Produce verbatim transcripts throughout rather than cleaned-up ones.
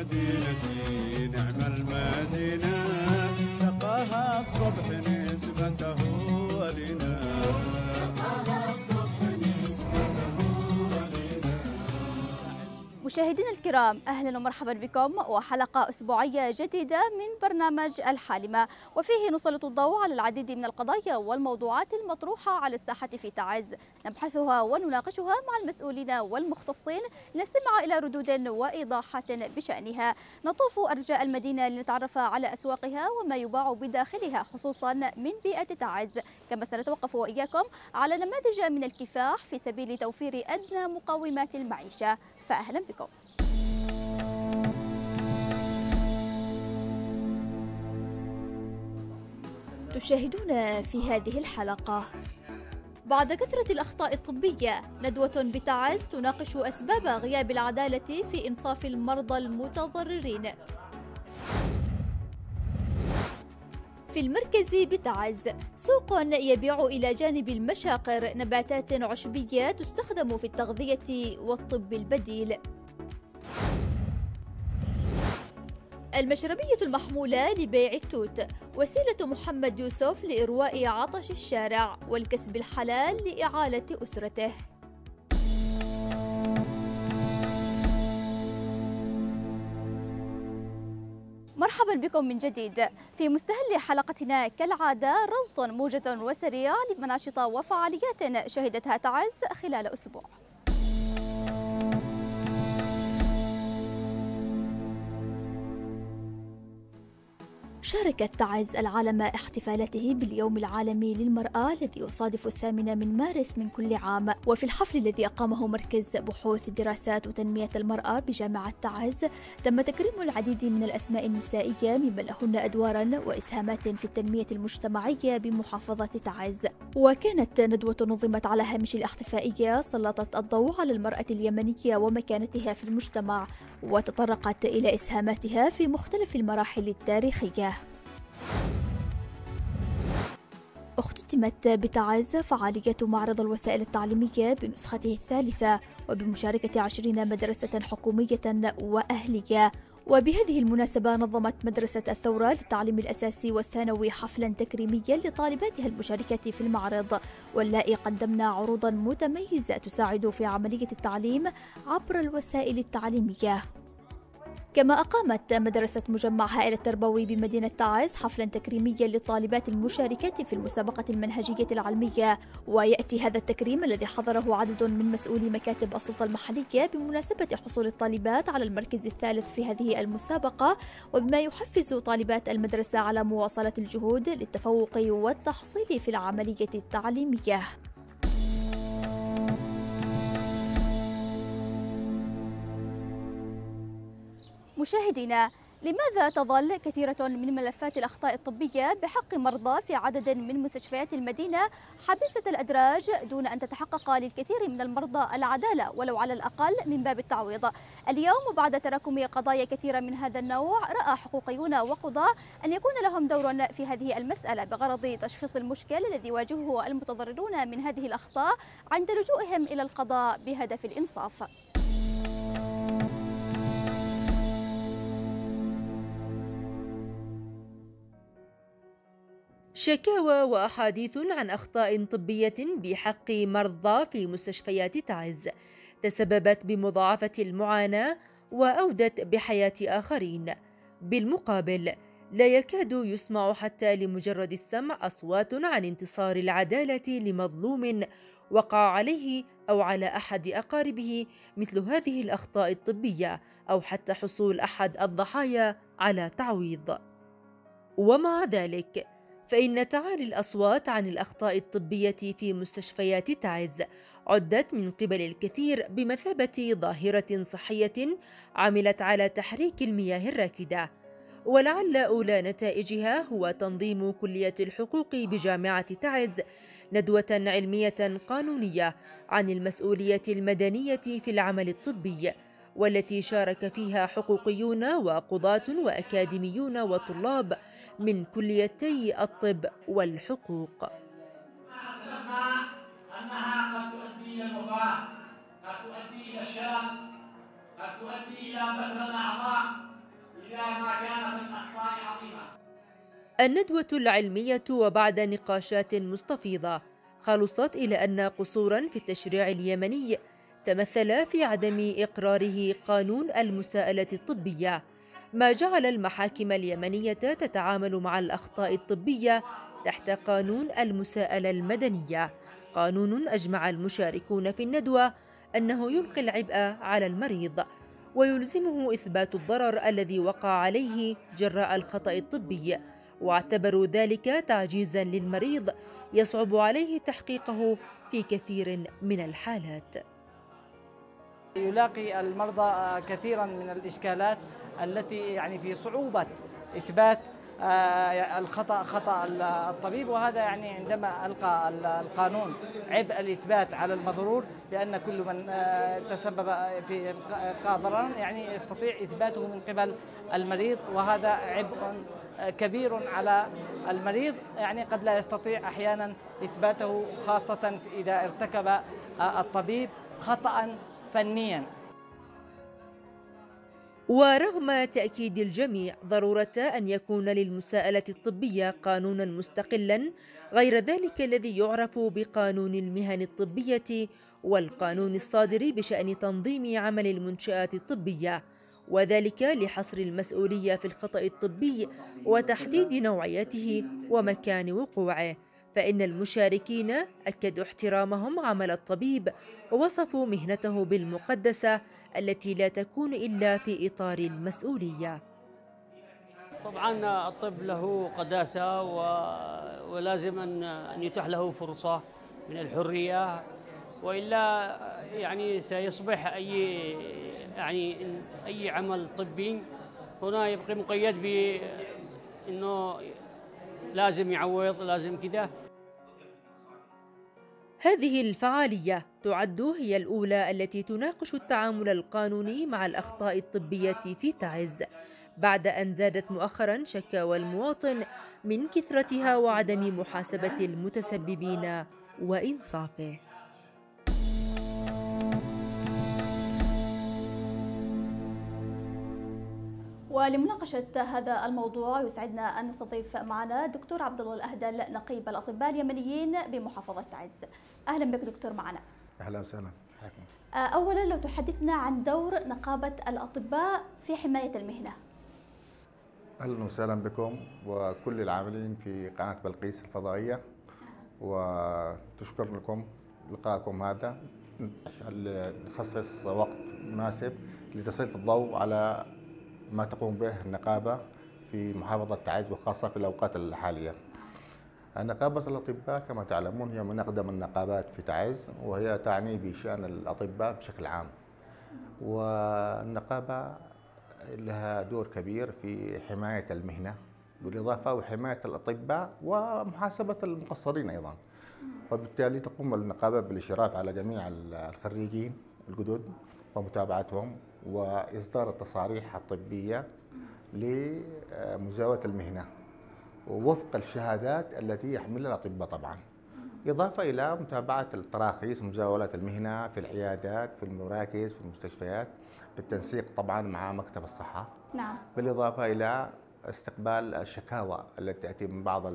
مدينتي نعم المدينة سقاها الصبح نسبته ولنا مشاهدينا الكرام، أهلا ومرحبا بكم وحلقة أسبوعية جديدة من برنامج الحالمة، وفيه نسلط الضوء على العديد من القضايا والموضوعات المطروحة على الساحة في تعز، نبحثها ونناقشها مع المسؤولين والمختصين لنستمع إلى ردود وإيضاحات بشأنها. نطوف أرجاء المدينة لنتعرف على أسواقها وما يباع بداخلها خصوصا من بيئة تعز، كما سنتوقف وإياكم على نماذج من الكفاح في سبيل توفير أدنى مقومات المعيشة. فأهلا بكم. تشاهدون في هذه الحلقة بعد كثرة الأخطاء الطبية ندوة بتعز تناقش أسباب غياب العدالة في إنصاف المرضى المتضررين. في المركز بتعز سوق يبيع إلى جانب المشاقر نباتات عشبية تستخدم في التغذية والطب البديل. المشربية المحمولة لبيع التوت وسيلة محمد يوسف لإرواء عطش الشارع والكسب الحلال لإعالة أسرته. مرحبا بكم من جديد. في مستهل حلقتنا كالعادة رصد موجز وسريع لمناشط وفعاليات شهدتها تعز خلال أسبوع. شاركت تعز العالم احتفالاته باليوم العالمي للمرأة الذي يصادف الثامن من مارس من كل عام، وفي الحفل الذي أقامه مركز بحوث دراسات وتنمية المرأة بجامعة تعز تم تكريم العديد من الأسماء النسائية ممن لهن أدوارا وإسهامات في التنمية المجتمعية بمحافظة تعز. وكانت ندوة نظمت على هامش الاحتفائية سلطت الضوء على المرأة اليمنية ومكانتها في المجتمع، وتطرقت إلى إسهاماتها في مختلف المراحل التاريخية. اختتمت بتعز فعالية معرض الوسائل التعليمية بنسخته الثالثة وبمشاركة عشرين مدرسة حكومية وأهلية. وبهذه المناسبة نظمت مدرسة الثورة للتعليم الأساسي والثانوي حفلا تكريميا لطالباتها المشاركات في المعرض، واللائي قدمنا عروضا متميزة تساعد في عملية التعليم عبر الوسائل التعليمية. كما أقامت مدرسة مجمع هائل التربوي بمدينة تعز حفلا تكريميا للطالبات المشاركات في المسابقة المنهجية العلمية، ويأتي هذا التكريم الذي حضره عدد من مسؤولي مكاتب السلطة المحلية بمناسبة حصول الطالبات على المركز الثالث في هذه المسابقة، وبما يحفز طالبات المدرسة على مواصلة الجهود للتفوق والتحصيل في العملية التعليمية. مشاهدينا، لماذا تظل كثيرة من ملفات الأخطاء الطبية بحق مرضى في عدد من مستشفيات المدينة حبيسة الأدراج دون أن تتحقق للكثير من المرضى العدالة ولو على الأقل من باب التعويض؟ اليوم بعد تراكم قضايا كثيرة من هذا النوع رأى حقوقيون وقضاة أن يكون لهم دور في هذه المسألة بغرض تشخيص المشكل الذي يواجهه المتضررون من هذه الأخطاء عند لجوئهم إلى القضاء بهدف الإنصاف. شكاوى وأحاديث عن أخطاء طبية بحق مرضى في مستشفيات تعز تسببت بمضاعفة المعاناة وأودت بحياة آخرين. بالمقابل لا يكاد يسمع حتى لمجرد السمع أصوات عن انتصار العدالة لمظلوم وقع عليه أو على أحد أقاربه مثل هذه الأخطاء الطبية، أو حتى حصول أحد الضحايا على تعويض. ومع ذلك فإن تعالي الأصوات عن الأخطاء الطبية في مستشفيات تعز عدت من قبل الكثير بمثابة ظاهرة صحية عملت على تحريك المياه الراكدة، ولعل أولى نتائجها هو تنظيم كلية الحقوق بجامعة تعز ندوة علمية قانونية عن المسؤولية المدنية في العمل الطبي، والتي شارك فيها حقوقيون وقضاة وأكاديميون وطلاب من كليتي الطب والحقوق. أنها قد تؤدي إلى الوفاة، قد تؤدي إلى الشلل، قد تؤدي إلى بتر الأعضاء، إلى ما كان من أخطاء عظيمة. الندوة العلمية وبعد نقاشات مستفيضة خلصت إلى أن قصوراً في التشريع اليمني تمثل في عدم إقراره قانون المساءلة الطبية، ما جعل المحاكم اليمنية تتعامل مع الأخطاء الطبية تحت قانون المساءلة المدنية، قانون أجمع المشاركون في الندوة أنه يلقي العبء على المريض ويلزمه إثبات الضرر الذي وقع عليه جراء الخطأ الطبي، واعتبروا ذلك تعجيزاً للمريض يصعب عليه تحقيقه في كثير من الحالات. يلاقي المرضى كثيرا من الإشكالات التي يعني في صعوبة إثبات الخطأ خطأ الطبيب، وهذا يعني عندما ألقى القانون عبء الإثبات على المضرور بأن كل من تسبب في إلقاء ضررا يعني يستطيع إثباته من قبل المريض، وهذا عبء كبير على المريض يعني قد لا يستطيع أحيانا إثباته، خاصة إذا ارتكب الطبيب خطأ فنيا. ورغم تأكيد الجميع ضرورة أن يكون للمساءلة الطبية قانوناً مستقلاً غير ذلك الذي يعرف بقانون المهن الطبية والقانون الصادر بشأن تنظيم عمل المنشآت الطبية، وذلك لحصر المسؤولية في الخطأ الطبي وتحديد نوعيته ومكان وقوعه، فإن المشاركين أكدوا احترامهم عمل الطبيب ووصفوا مهنته بالمقدسة التي لا تكون إلا في إطار المسؤولية. طبعا الطب له قداسة ولازم أن يتاح له فرصة من الحرية، وإلا يعني سيصبح أي يعني أي عمل طبي هنا يبقى مقيد بأنه لازم يعوض لازم كده. هذه الفعالية تعد هي الأولى التي تناقش التعامل القانوني مع الأخطاء الطبية في تعز، بعد أن زادت مؤخراً شكاوى المواطن من كثرتها وعدم محاسبة المتسببين وإنصافه. ولمناقشة هذا الموضوع يسعدنا أن نستضيف معنا دكتور عبد الله الأهدل نقيب الأطباء اليمنيين بمحافظة تعز. أهلا بك دكتور معنا. أهلا وسهلا. أولا لو تحدثنا عن دور نقابة الأطباء في حماية المهنة. أهلا وسهلا بكم وكل العاملين في قناة بلقيس الفضائية، وتشكر لكم لقاءكم هذا عشان نخصص وقت مناسب لتسليط الضوء على ما تقوم به النقابة في محافظة تعز وخاصة في الأوقات الحالية. نقابة الأطباء كما تعلمون هي من أقدم النقابات في تعز، وهي تعني بشأن الأطباء بشكل عام، والنقابة لها دور كبير في حماية المهنة بالإضافة وحماية الأطباء ومحاسبة المقصرين أيضا، وبالتالي تقوم النقابة بالإشراف على جميع الخريجين الجدد ومتابعتهم وإصدار التصاريح الطبية لمزاولة المهنة ووفق الشهادات التي يحملها الأطباء طبعا، إضافة إلى متابعة التراخيص مزاولة المهنة في العيادات في المراكز في المستشفيات بالتنسيق طبعا مع مكتب الصحة. نعم. بالإضافة إلى استقبال الشكاوى التي تأتي من بعض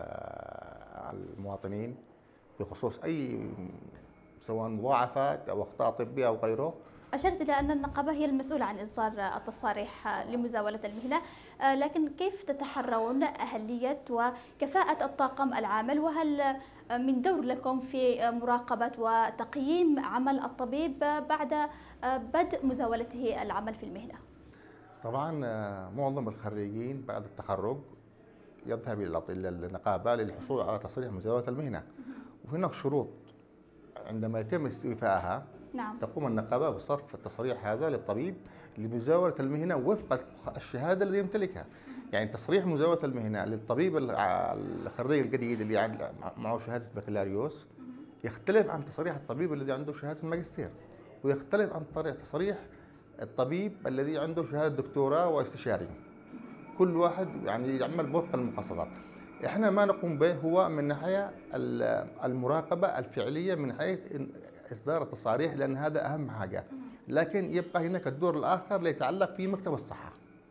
المواطنين بخصوص أي سواء مضاعفات أو أخطاء طبية أو غيره. أشرت إلى أن النقابة هي المسؤولة عن إصدار التصاريح لمزاولة المهنة، لكن كيف تتحرون أهلية وكفاءة الطاقم العامل؟ وهل من دور لكم في مراقبة وتقييم عمل الطبيب بعد بدء مزاولته العمل في المهنة؟ طبعا معظم الخريجين بعد التخرج يذهب إلى النقابة للحصول على تصريح مزاولة المهنة، وهناك شروط عندما يتم استيفائها. نعم. تقوم النقابة بصرف التصريح هذا للطبيب لمزاولة المهنة وفق الشهادة التي يمتلكها. يعني تصريح مزاولة المهنة للطبيب الخريج الجديد اللي معه شهادة بكالوريوس يختلف عن تصريح الطبيب الذي عنده شهادة الماجستير، ويختلف عن تصريح الطبيب الذي عنده شهادة دكتوراه واستشاري. كل واحد يعني يعمل وفق المخصصات. احنا ما نقوم به هو من ناحية المراقبة الفعلية من حيث إصدار التصاريح، لأن هذا أهم حاجة، لكن يبقى هناك الدور الآخر اللي يتعلق في مكتب الصحة.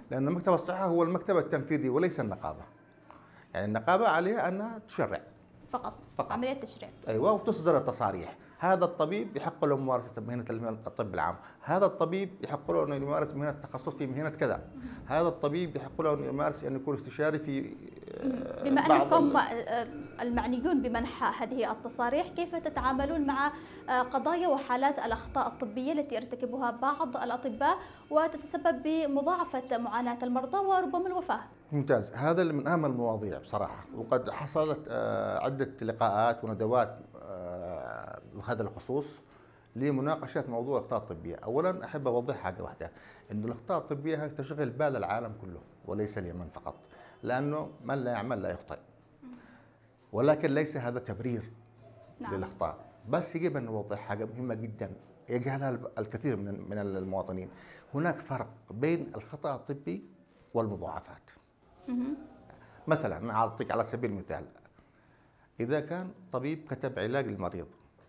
لأن مكتب الصحة هو المكتب التنفيذي وليس النقابة. يعني النقابة عليها أنها تشرع فقط, فقط. عملية تشريع. أيوة، وتصدر التصاريح. هذا الطبيب يحق له ممارسة مهنة الطب العام، هذا الطبيب يحق له أن يمارس مهنة التخصص في مهنة كذا، هذا الطبيب يحق له أن يمارس أن يكون استشاري في بما بعض أنكم المعنيون بمنح هذه التصاريح، كيف تتعاملون مع قضايا وحالات الأخطاء الطبية التي يرتكبها بعض الأطباء وتتسبب بمضاعفة معاناة المرضى وربما الوفاة؟ ممتاز، هذا من أهم المواضيع بصراحة، وقد حصلت عدة لقاءات وندوات بهذا الخصوص لمناقشة موضوع الأخطاء الطبية. أولا أحب أوضح حاجة واحدة، أن الأخطاء الطبية هي تشغل بال العالم كله وليس اليمن فقط، لأنه من لا يعمل لا يخطئ، ولكن ليس هذا تبرير نعم. للأخطاء. بس يجب أن نوضح حاجة مهمة جدا يجهلها الكثير من من المواطنين. هناك فرق بين الخطأ الطبي والمضاعفات. مثلا أعطيك على سبيل المثال، إذا كان طبيب كتب علاج للمريض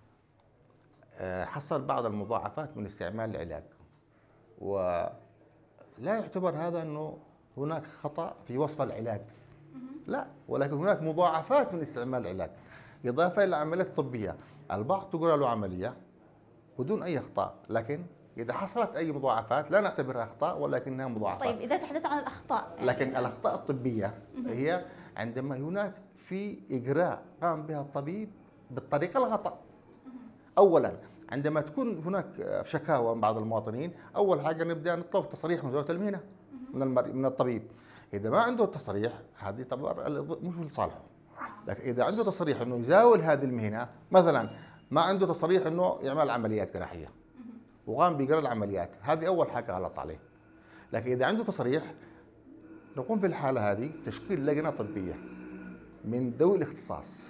حصل بعض المضاعفات من استعمال العلاج، ولا يعتبر هذا أنه هناك خطأ في وصف العلاج، لا، ولكن هناك مضاعفات من استعمال العلاج إضافة إلى عمليات طبية. البعض تقول له عملية بدون أي أخطاء، لكن إذا حصلت أي مضاعفات لا نعتبرها أخطاء ولكنها مضاعفات. طيب إذا تحدثت عن الأخطاء، لكن الأخطاء الطبية هي عندما هناك في إجراء قام بها الطبيب بالطريقة الخطأ. أولا عندما تكون هناك شكاوى من بعض المواطنين، أول حاجة نبدأ نطلب تصريح من مزاولة المهنة من من الطبيب. إذا ما عنده تصريح هذه طبعا مش في صالحه، لكن إذا عنده تصريح إنه يزاول هذه المهنة، مثلا ما عنده تصريح إنه يعمل عمليات جراحية وقام بإجراء العمليات، هذه أول حاجة غلط عليه. لكن إذا عنده تصريح نقوم في الحالة هذه تشكيل لجنة طبية من ذوي الاختصاص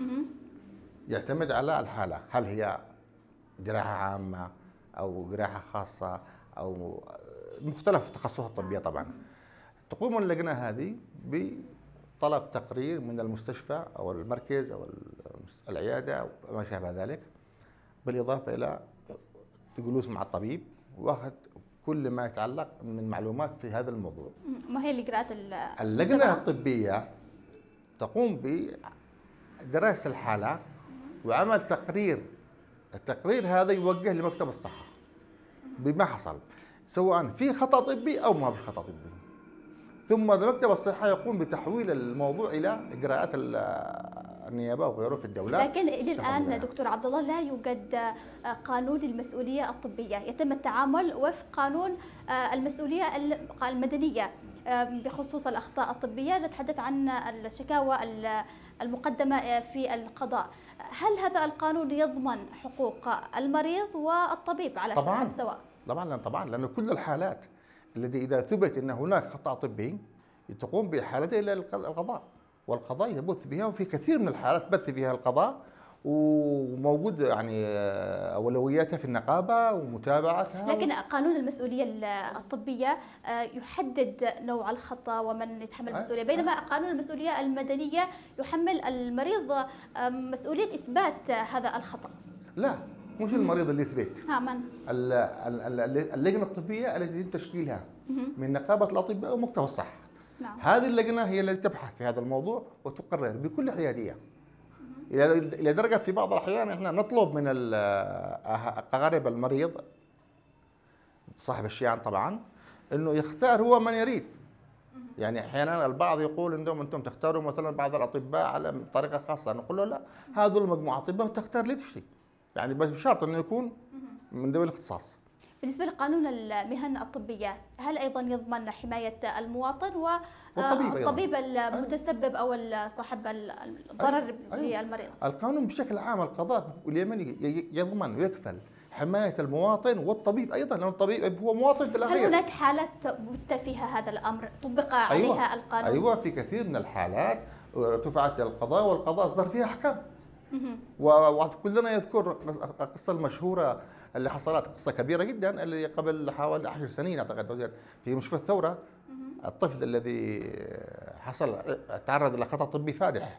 يعتمد على الحالة، هل هي جراحة عامة أو جراحة خاصة أو مختلف التخصصات الطبية. طبعا تقوم اللجنة هذه بطلب تقرير من المستشفى أو المركز أو العيادة أو ما شابه ذلك، بالإضافة إلى الجلوس مع الطبيب وأخذ كل ما يتعلق من معلومات في هذا الموضوع. ما هي الإجراءات؟ اللجنة الطبية تقوم بدراسة الحالة وعمل تقرير. التقرير هذا يوجه لمكتب الصحة بما حصل، سواء في خطأ طبي أو ما في خطأ طبي، ثم مكتب الصحة يقوم بتحويل الموضوع إلى إجراءات النيابة وغيره في الدولة. لكن إلى الآن دكتور عبد الله لا يوجد قانون للمسؤولية الطبية، يتم التعامل وفق قانون المسؤولية المدنية بخصوص الأخطاء الطبية. نتحدث عن الشكاوى المقدمة في القضاء. هل هذا القانون يضمن حقوق المريض والطبيب على حد سواء؟ طبعا طبعا، لأن كل الحالات التي إذا ثبت أن هناك خطأ طبي تقوم بإحالته إلى القضاء، والقضاء يبث بها، وفي كثير من الحالات بث فيها القضاء، وموجود يعني أولوياتها في النقابة ومتابعتها. لكن قانون المسؤولية الطبية يحدد نوع الخطأ ومن يتحمل المسؤولية، بينما قانون المسؤولية المدنية يحمل المريض مسؤولية إثبات هذا الخطأ. لا، مش المريض اللي يثبت، ها من؟ اللجنة الطبية التي يتم تشكيلها من نقابة الأطباء ومكتب الصحة. نعم. هذه اللجنة هي التي تبحث في هذا الموضوع وتقرر بكل حيادية، إلى درجة في بعض الأحيان احنا نطلب من أقارب المريض صاحب الشيعان طبعا إنه يختار هو من يريد. يعني أحيانا البعض يقول إنهم أنتم تختاروا مثلا بعض الأطباء على طريقة خاصة، نقول له لا، هذول مجموعة أطباء تختار اللي تشتي، يعني بس بشرط إنه يكون من ذوي الاختصاص. بالنسبة لقانون المهن الطبية، هل أيضا يضمن حماية المواطن والطبيب المتسبب أو صاحب الضرر للمريض؟ القانون بشكل عام القضاء اليمني يضمن ويكفل حماية المواطن والطبيب أيضا، لأن الطبيب هو مواطن في الأخير. هل هناك حالات بت فيها هذا الأمر طبق عليها أيوة القانون؟ أيوة، في كثير من الحالات رفعت القضاء والقضاء أصدر فيها أحكام. وكلنا يذكر القصة المشهورة اللي حصلت، قصة كبيرة جدا اللي قبل حوالي عشر سنين أعتقد في مستشفى الثورة، الطفل الذي حصل تعرض إلى خطأ طبي فادح،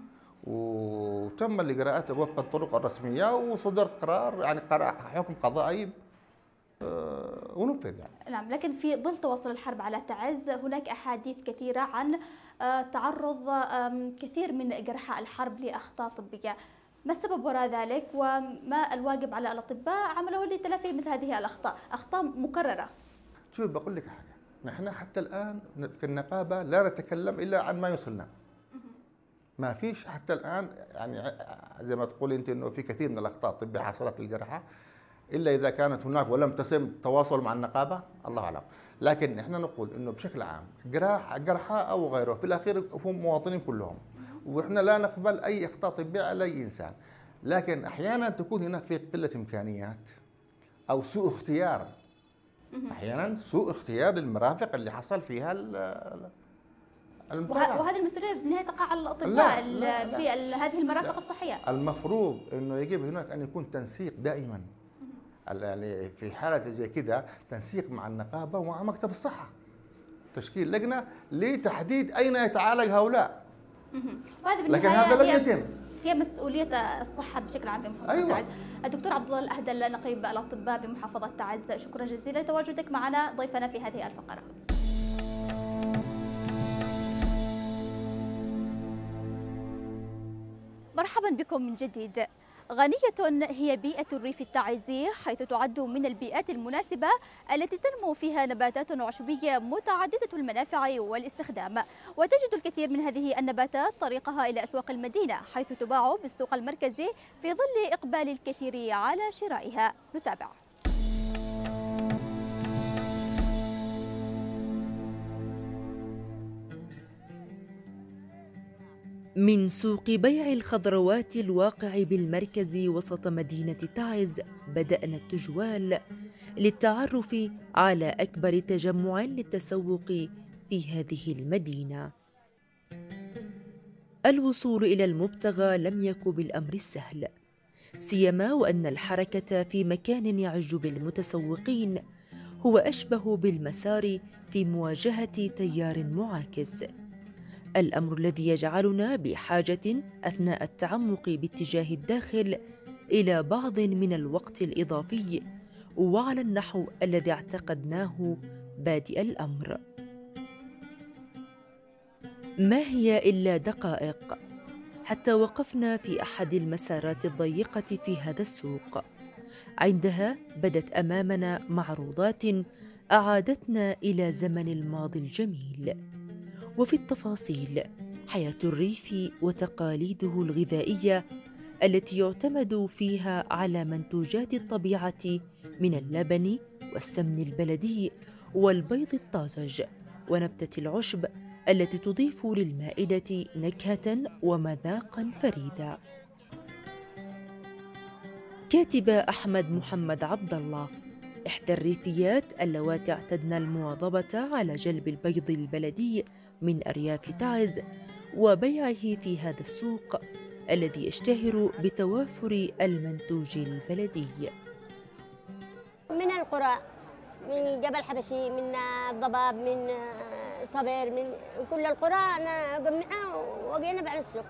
وتم الإجراءات وفق الطرق الرسمية وصدر قرار يعني حكم قضائي ونفذ يعني. نعم، لكن في ظل تواصل الحرب على تعز هناك أحاديث كثيرة عن تعرض كثير من جرحى الحرب لأخطاء طبية. ما السبب وراء ذلك وما الواجب على الأطباء عمله لتلافي مثل هذه الأخطاء، أخطاء مكررة؟ شوف بقول لك حاجة، نحن حتى الآن كالنقابة لا نتكلم إلا عن ما يوصلنا. ما فيش حتى الآن يعني زي ما تقول أنت إنه في كثير من الأخطاء الطبية حصلت للجرحى، إلا إذا كانت هناك ولم تتم تواصل مع النقابة الله أعلم. لكن إحنا نقول إنه بشكل عام جراح جرحى أو غيره في الأخير هم مواطنين كلهم، وإحنا لا نقبل أي أخطاء طبية على أي إنسان. لكن أحيانا تكون هناك في قلة إمكانيات أو سوء اختيار، أحيانا سوء اختيار للمرافق اللي حصل فيها المباراة. وهذه المسؤولية بالنهاية تقع على الأطباء لا لا لا في لا هذه المرافق لا الصحية. المفروض إنه يجب هناك أن يكون تنسيق دائما، يعني في حالة زي كده تنسيق مع النقابة ومع مكتب الصحة، تشكيل لجنة لتحديد أين يتعالج هؤلاء. لكن هذا لم يتم. هي مسؤولية الصحة بشكل عام بمحافظة أيوة. تعز. الدكتور عبد الله الأهدل نقيب الأطباء بمحافظة تعز، شكرا جزيلا لتواجدك معنا ضيفنا في هذه الفقرة. مرحبا بكم من جديد. غنية هي بيئة الريف التعزي، حيث تعد من البيئات المناسبة التي تنمو فيها نباتات عشبية متعددة المنافع والاستخدام، وتجد الكثير من هذه النباتات طريقها إلى أسواق المدينة، حيث تباع بالسوق المركزي في ظل إقبال الكثير على شرائها. نتابع. من سوق بيع الخضروات الواقع بالمركز وسط مدينة تعز بدأنا التجوال للتعرف على أكبر تجمع للتسوق في هذه المدينة. الوصول إلى المبتغى لم يكن بالأمر السهل، سيما وأن الحركة في مكان يعج بالمتسوقين هو أشبه بالمسار في مواجهة تيار معاكس، الأمر الذي يجعلنا بحاجة أثناء التعمق باتجاه الداخل إلى بعض من الوقت الإضافي وعلى النحو الذي اعتقدناه بادئ الأمر. ما هي إلا دقائق حتى وقفنا في أحد المسارات الضيقة في هذا السوق، عندها بدت أمامنا معروضات أعادتنا إلى زمن الماضي الجميل، وفي التفاصيل حياة الريف وتقاليده الغذائية التي يعتمد فيها على منتوجات الطبيعة من اللبن والسمن البلدي والبيض الطازج ونبتة العشب التي تضيف للمائدة نكهة ومذاقا فريدا. كاتب أحمد محمد عبد الله إحدى الريفيات اللواتي اعتدن المواظبة على جلب البيض البلدي من أرياف تعز وبيعه في هذا السوق الذي يشتهر بتوافر المنتوج البلدي. من القرى، من جبل حبشي، من الضباب، من صبر، من كل القرى جمعها وجينا بعد السوق.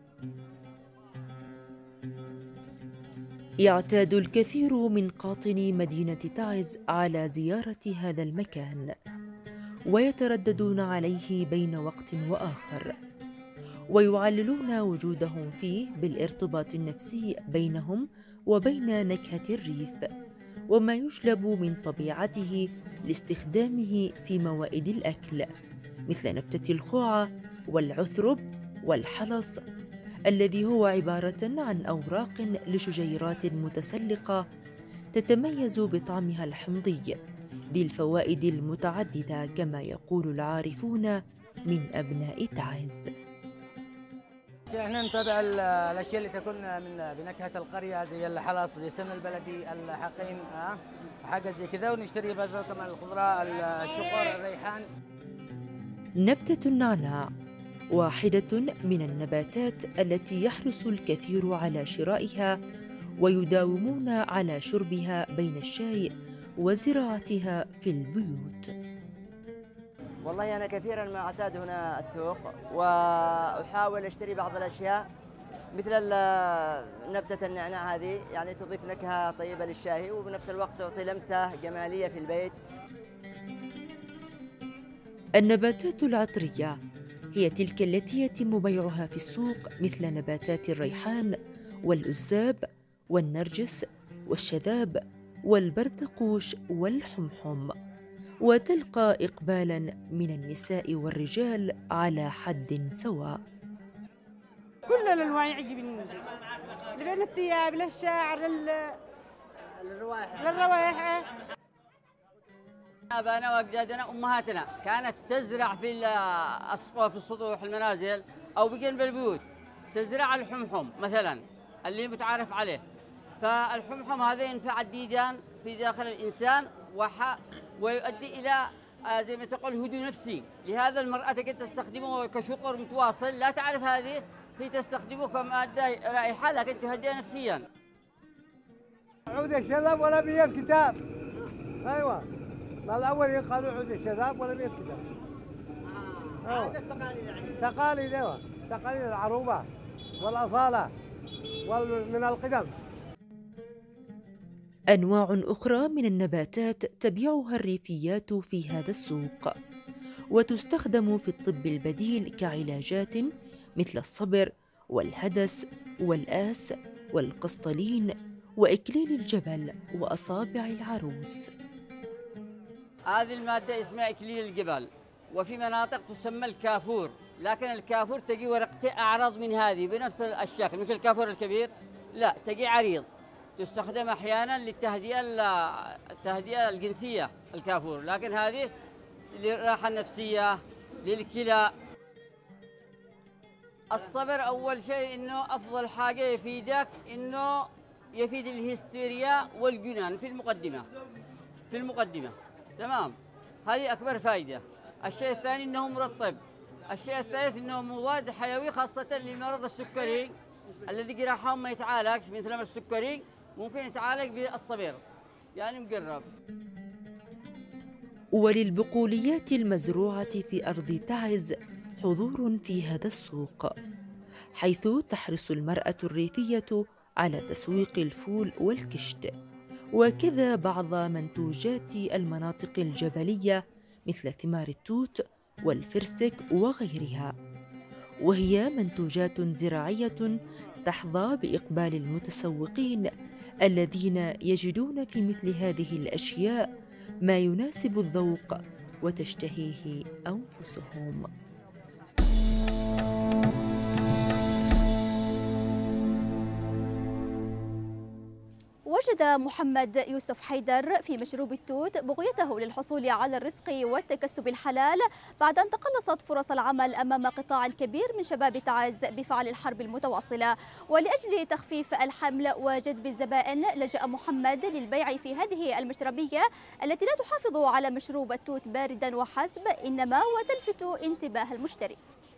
يعتاد الكثير من قاطني مدينة تعز على زيارة هذا المكان، ويترددون عليه بين وقت وآخر، ويعللون وجودهم فيه بالارتباط النفسي بينهم وبين نكهة الريف وما يجلب من طبيعته لاستخدامه في موائد الأكل، مثل نبتة الخوعة والعثرب والحلص الذي هو عبارة عن أوراق لشجيرات متسلقة تتميز بطعمها الحمضي ذي الفوائد المتعددة كما يقول العارفون من أبناء تعز. احنا نتابع الاشياء اللي تكون من بنكهه القريه زي الحلص، زي السمن البلدي، الحقين، ها حاجه زي كذا، ونشتري بس كمان الخضراء، الشقر، الريحان. نبتة النعناع واحدة من النباتات التي يحرص الكثير على شرائها ويداومون على شربها بين الشاي وزراعتها في البيوت. والله أنا كثيراً ما أعتاد هنا السوق وأحاول أشتري بعض الأشياء مثل ال- نبتة النعناع هذه، يعني تضيف نكهة طيبة للشاي وبنفس الوقت تعطي لمسة جمالية في البيت. النباتات العطرية هي تلك التي يتم بيعها في السوق، مثل نباتات الريحان والأزاب والنرجس والشذاب والبردقوش والحمحم، وتلقى إقبالاً من النساء والرجال على حد سواء. كل الأنواع يعجبني، بين الثياب للشعر لل... للروائح للروائح. آبائنا وأجدادنا أمهاتنا كانت تزرع في الأسقف في السطوح المنازل أو بجنب البيوت، تزرع الحمحم مثلا اللي متعارف عليه. فالحمحم هذا ينفع الديدان في داخل الإنسان وح... ويؤدي إلى آه زي ما تقول هدوء نفسي. لهذا المرأة تقدر تستخدمه كشقر متواصل، لا تعرف هذه، هي تستخدمه كمادة رائحة لكن تهدئ نفسيا. عود الشذاب ولا بيد كتاب. ايوه، الاول قالوا عود الشذاب ولا بيد كتاب. آه. هذا التقاليد يعني. تقاليد، ايوه، تقاليد العروبه والاصاله ومن القدم. أنواع أخرى من النباتات تبيعها الريفيات في هذا السوق، وتستخدم في الطب البديل كعلاجات مثل الصبر والهدس والآس والقسطلين وإكليل الجبل وأصابع العروس. هذه المادة اسمها إكليل الجبل، وفي مناطق تسمى الكافور، لكن الكافور تجي ورقته أعرض من هذه بنفس الشكل مثل الكافور الكبير، لا تجي عريض، تستخدم أحيانا للتهدئة التهدئة الجنسية الكافور، لكن هذه للراحة النفسية للكلى. الصبر أول شيء إنه أفضل حاجة يفيدك، إنه يفيد الهستيريا والجنان في المقدمة في المقدمة تمام، هذه أكبر فائدة. الشيء الثاني إنه مرطب. الشيء الثالث إنه مواد حيوي خاصة للمرض السكري الذي جراحهم ما يتعالج مثل السكري، ممكن يتعالج بالصبر يعني مقرب. وللبقوليات المزروعة في أرض تعز حضور في هذا السوق، حيث تحرص المرأة الريفية على تسويق الفول والكشت، وكذا بعض منتوجات المناطق الجبلية مثل ثمار التوت والفرسك وغيرها، وهي منتوجات زراعية تحظى بإقبال المتسوقين الذين يجدون في مثل هذه الأشياء ما يناسب الذوق وتشتهيه أنفسهم. وجد محمد يوسف حيدر في مشروب التوت بغيته للحصول على الرزق والتكسب الحلال بعد أن تقلصت فرص العمل أمام قطاع كبير من شباب تعز بفعل الحرب المتواصلة. ولأجل تخفيف الحمل وجذب الزبائن لجأ محمد للبيع في هذه المشربية التي لا تحافظ على مشروب التوت باردا وحسب، إنما وتلفت انتباه المشتري.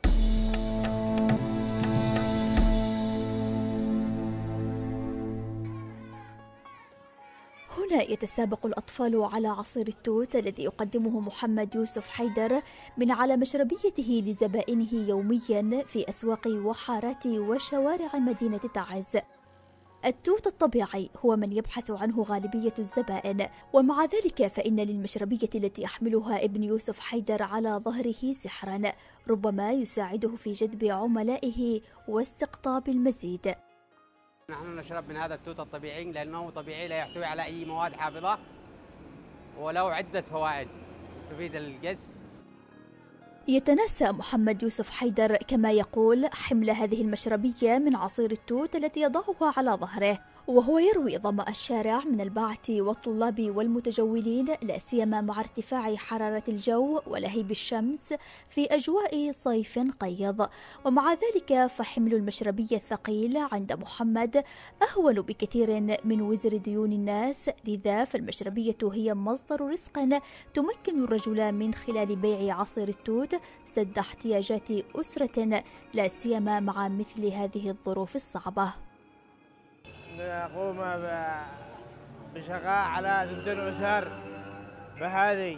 هنا يتسابق الأطفال على عصير التوت الذي يقدمه محمد يوسف حيدر من على مشربيته لزبائنه يوميا في أسواق وحارات وشوارع مدينة تعز. التوت الطبيعي هو من يبحث عنه غالبية الزبائن، ومع ذلك فإن للمشربية التي يحملها ابن يوسف حيدر على ظهره سحرا ربما يساعده في جذب عملائه واستقطاب المزيد. نحن نشرب من هذا التوت الطبيعي لأنه طبيعي لا يحتوي على أي مواد حافظة وله عدة فوائد تفيد الجسم. يتناسى محمد يوسف حيدر كما يقول حمل هذه المشربية من عصير التوت التي يضعها على ظهره، وهو يروي ظمأ الشارع من الباعة والطلاب والمتجولين، لا سيما مع ارتفاع حرارة الجو ولهيب الشمس في أجواء صيف قيض. ومع ذلك فحمل المشربية الثقيل عند محمد أهون بكثير من وزر ديون الناس، لذا فالمشربية هي مصدر رزق تمكن الرجل من خلال بيع عصير التوت سد احتياجات أسرة، لا سيما مع مثل هذه الظروف الصعبة. نقوم بشقاء على بدون أسر بهذه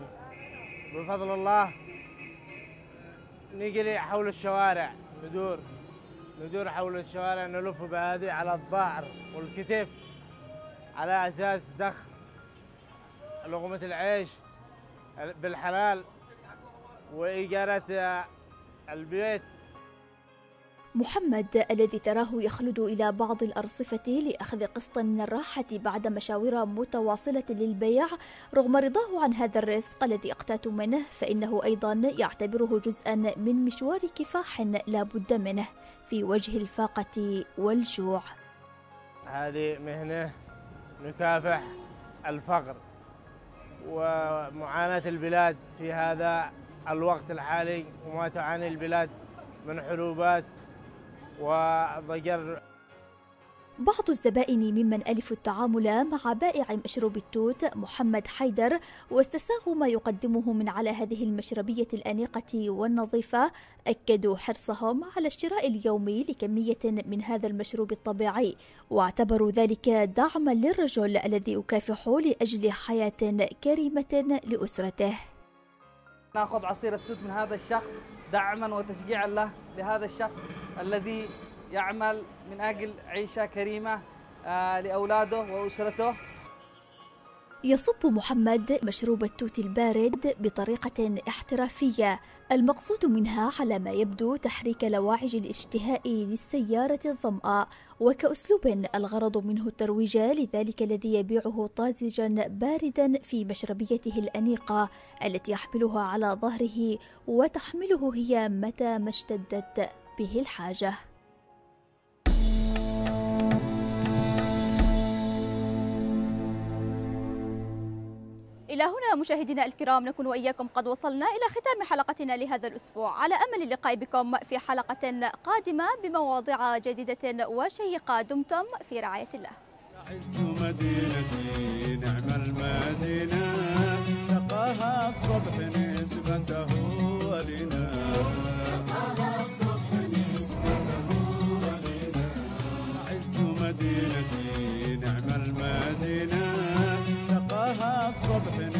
بفضل الله، نجري حول الشوارع ندور ندور حول الشوارع نلف بهذه على الظهر والكتف على أساس دخ لقمة العيش بالحلال وإيجارة البيت. محمد الذي تراه يخلد إلى بعض الأرصفة لأخذ قسط من الراحة بعد مشاوير متواصلة للبيع رغم رضاه عن هذا الرزق الذي اقتات منه، فإنه أيضا يعتبره جزءا من مشوار كفاح لا بد منه في وجه الفاقة والجوع. هذه مهنة نكافح الفقر ومعاناة البلاد في هذا الوقت الحالي وما تعاني البلاد من حروبات وضجر. بعض الزبائن ممن ألفوا التعامل مع بائع مشروب التوت محمد حيدر واستساغوا ما يقدمه من على هذه المشربية الأنيقة والنظيفة أكدوا حرصهم على الشراء اليومي لكمية من هذا المشروب الطبيعي، واعتبروا ذلك دعما للرجل الذي يكافح لأجل حياة كريمة لأسرته. ناخذ عصير التوت من هذا الشخص دعما وتشجيعا له لهذا الشخص الذي يعمل من أجل عيشة كريمة لأولاده وأسرته. يصب محمد مشروب التوت البارد بطريقة احترافية المقصود منها على ما يبدو تحريك لواعج الاشتهاء للسيارة الظمآ، وكأسلوب الغرض منه الترويج لذلك الذي يبيعه طازجا باردا في مشربيته الأنيقة التي يحملها على ظهره وتحمله هي متى ما اشتدت به الحاجة. إلى هنا مشاهدينا الكرام نكون وإياكم قد وصلنا إلى ختام حلقتنا لهذا الأسبوع، على أمل اللقاء بكم في حلقة قادمة بمواضيع جديدة وشيقة. دمتم في رعاية الله. عز مدينتي نعم المدينة سقاها الصبح نسبته ولنا عز مدينتي نعم المدينة سقاها الصبح